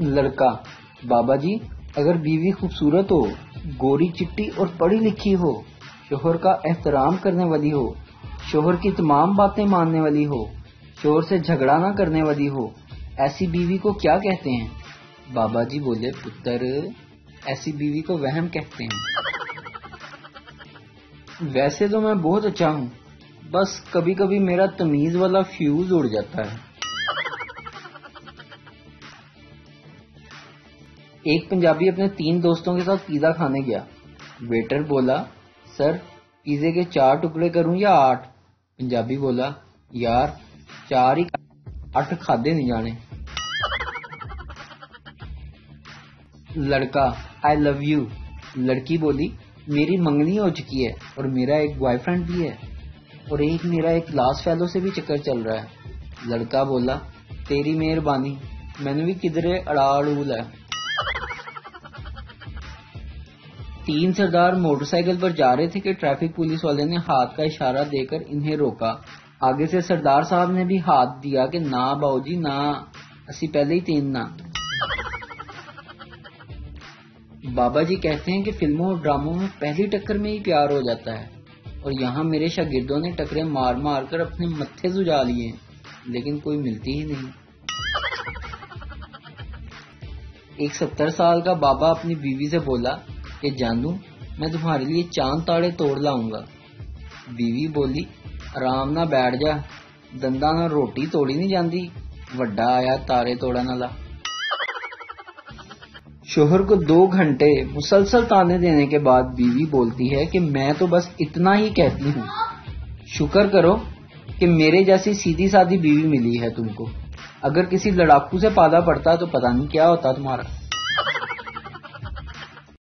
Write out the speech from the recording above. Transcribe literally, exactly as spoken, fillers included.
لڑکا: بابا جی اگر بیوی خوبصورت ہو، گوری چٹی اور پڑھی لکھی ہو، شوہر کا احترام کرنے والی ہو، شوہر کی تمام باتیں ماننے والی ہو، شوہر سے جھگڑا نہ کرنے والی ہو، ایسی بیوی کو کیا کہتے ہیں؟ بابا جی بولے: پتر، ایسی بیوی کو وہم کہتے ہیں۔ ویسے تو میں بہت اچھا ہوں، بس کبھی کبھی میرا تمیز والا فیوز اڑ جاتا ہے۔ ایک پنجابی اپنے تین دوستوں کے ساتھ پیزا کھانے گیا۔ ویٹر بولا: سر، پیزے کے چار ٹکڑے کروں یا آٹھ؟ پنجابی بولا: یار چار ہی، آٹھ کھادے نہیں جانے۔ لڑکا: آئی لو یو۔ لڑکی بولی: میری منگنی ہو چکی ہے اور میرا ایک بوائے فرینڈ بھی ہے، اور ایک میرا ایک کلاس فیلو سے بھی چکر چل رہا ہے۔ لڑکا بولا: تیری مہربانی، میں نے بھی کدھرے اڑا اڑول ہے۔ تین سردار موٹر سائیکل پر جا رہے تھے کہ ٹریفک پولیس والے نے ہاتھ کا اشارہ دے کر انہیں روکا۔ آگے سے سردار صاحب نے بھی ہاتھ دیا کہ نا باؤ جی نا، اسی پہلے ہی تین نا۔ بابا جی کہتے ہیں کہ فلموں اور ڈراموں میں پہلی ٹکر میں ہی پیار ہو جاتا ہے، اور یہاں میرے شاگردوں نے ٹکریں مار مار کر اپنے متھے سجا لیے ہیں، لیکن کوئی ملتی ہی نہیں۔ ایک ستر سال کا بابا اپنی بیوی سے بولا کہ جانو، میں تمہارے لیے چاند تاڑے توڑ لاؤں گا۔ بیوی بولی: آرام نہ بیٹھ جا، دندا نہ روٹی توڑی نہیں جاندی، وڈا آیا تارے توڑن والا۔ شوہر کو دو گھنٹے مسلسل تانے دینے کے بعد بیوی بولتی ہے کہ میں تو بس اتنا ہی کہتی ہوں، شکر کرو کہ میرے جیسی سیدھی سادی بیوی ملی ہے تم کو، اگر کسی لڑاکو سے پالا پڑتا تو پتہ نہیں کیا ہوتا تمہارا۔